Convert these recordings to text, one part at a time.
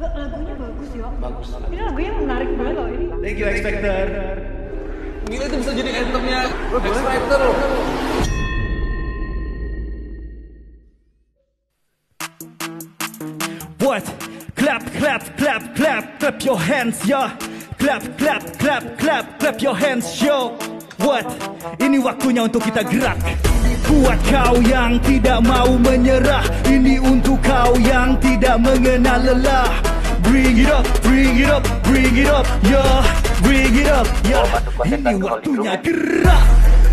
Lagunya bagus ya. Bagus. Ini lagunya menarik banget loh ini. Thank you X Factor. Gila itu bisa jadi anthemnya X Factor loh. What? Clap, clap, clap, clap, clap your hands, yeah. Clap, clap, clap, clap, clap your hands, yo. What? Ini waktunya untuk kita gerak. Buat kau yang tidak mau menyerah, ini untuk kau yang tidak mengenal lelah. Bring it up, bring it up, bring it up, yeah. Bring it up, yeah. Ini waktunya gerak.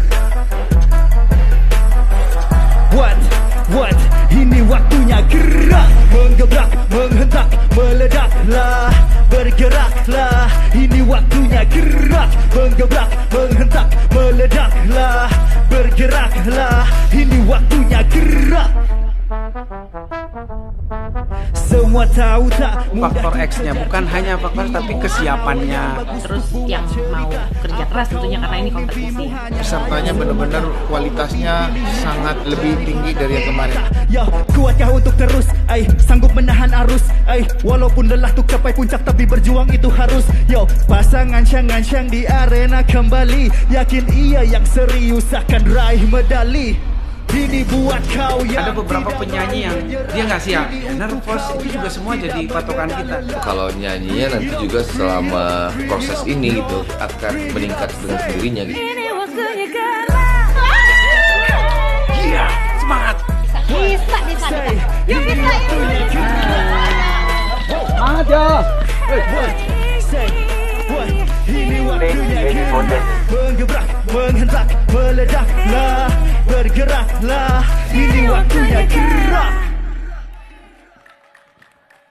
What? Ini waktunya gerak. Menggebrak, menghentak, meledaklah. Bergeraklah, ini waktunya gerak. Menggebrak, menghentak, meledaklah. Bergeraklah, ini waktunya gerak. Semua tahu tak faktor X-nya, bukan hanya faktor tapi kesiapannya. Terus yang mau kerja keras tentunya karena ini kompetisi. Pesertanya benar-benar kualitasnya sangat lebih tinggi dari yang kemarin. Yo, kuatkah untuk terus, sanggup menahan arus, walaupun lelah untuk capai puncak tapi berjuang itu harus. Yo, pasangan syang-syang di arena kembali, yakin ia yang serius akan raih medali. Ini buat kau yang ada beberapa penyanyi yang dia nggak siap, nervous, itu juga semua jadi patokan kita. Kalau nyanyinya nanti juga selama proses ini gitu akan meningkat dengan sendirinya gitu. Iya, semangat. Bisa. Yuk bisa. Semangat ya. ini waktunya gerak. Menggebrak, menghentak, meledaklah. Bergeraklah, ini waktunya gerak.